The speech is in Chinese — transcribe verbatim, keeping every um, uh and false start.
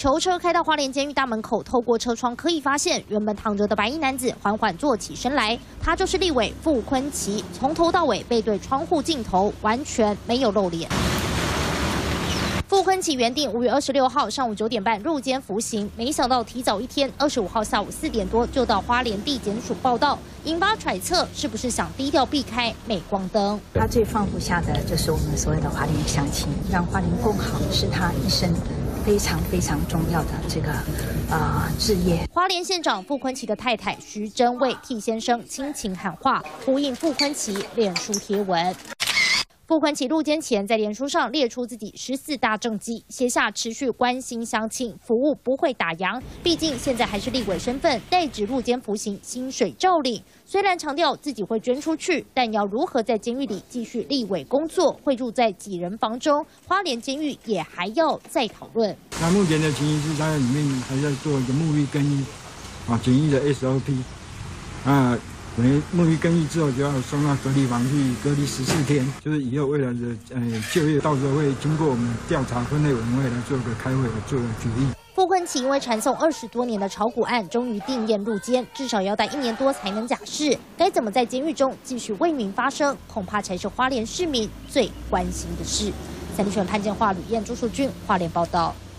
囚车开到花莲监狱大门口，透过车窗可以发现，原本躺着的白衣男子缓缓坐起身来，他就是立委傅昆萁，从头到尾背对窗户镜头，完全没有露脸。 傅昆萁原定五月二十六号上午九点半入监服刑，没想到提早一天，二十五号下午四点多就到花莲地检署报到，引发揣测是不是想低调避开镁光灯？ 他最放不下的就是我们所谓的花莲乡亲，让花莲更好，是他一生非常非常重要的这个啊、呃、志业。 花莲县长傅昆萁的太太徐祯为替先生亲情喊话，呼应傅昆萁脸书贴文。 傅昆萁入监前，在脸书上列出自己十四大政绩，写下持续关心乡亲，服务不会打烊。毕竟现在还是立委身份，代职入监服刑，薪水照领。虽然强调自己会捐出去，但要如何在监狱里继续立委工作，会住在几人房中，花莲监狱也还要再讨论。 那目前的情形是，他在里面还在做一个沐浴更衣，啊，检疫的 S O P， 啊。 等于沐浴更衣之后，就要送到隔离房去隔离十四天，就是以后未来的呃就业，到时候会经过我们调查分类委员会来做个开会，做个决议。 傅昆萁因为传送二十多年的炒股案，终于定验入监，至少要待一年多才能假释。该怎么在监狱中继续为民发声，恐怕才是花莲市民最关心的事。三立新闻潘建华、吕燕、朱淑君花莲报道。